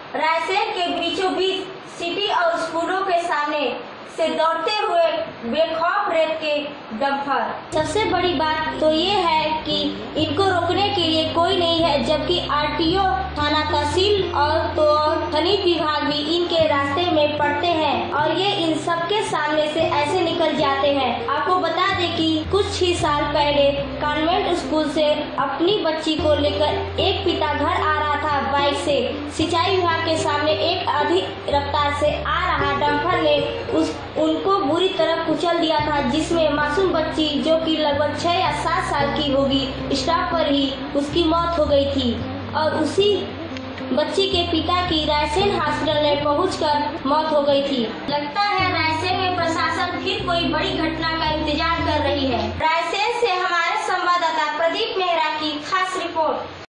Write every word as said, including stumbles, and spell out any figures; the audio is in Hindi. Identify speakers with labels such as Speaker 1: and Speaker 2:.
Speaker 1: रायसेन के बीचों बीच सिटी और स्कूलों के सामने से दौड़ते हुए बेखौफ रेत के डंपर। सबसे बड़ी बात तो ये है कि इनको रोकने के लिए कोई नहीं है, जबकि आरटीओ, थाना, तहसील और तो खनिज विभाग भी इनके रास्ते में पड़ते हैं और ये इन सबके सामने से ऐसे निकल जाते हैं। आपको बता दें कि कुछ ही साल पहले कॉन्वेंट स्कूल से अपनी बच्ची को लेकर एक पिता घर आ रहा था बाइक से। सिंचाई विभाग के सामने एक अधिक रफ्तार से आ रहा डंपर ने उस उनको बुरी तरह कुचल दिया था, जिसमें मासूम बच्ची जो कि लगभग छह या सात साल की होगी, स्टॉप पर ही उसकी मौत हो गई थी और उसी बच्ची के पिता की रायसेन हॉस्पिटल में पहुंचकर मौत हो गई थी। लगता है रायसेन में प्रशासन फिर कोई बड़ी घटना का इंतजार कर रही है। रायसेन से हमारे संवाददाता प्रदीप मेहरा की खास रिपोर्ट।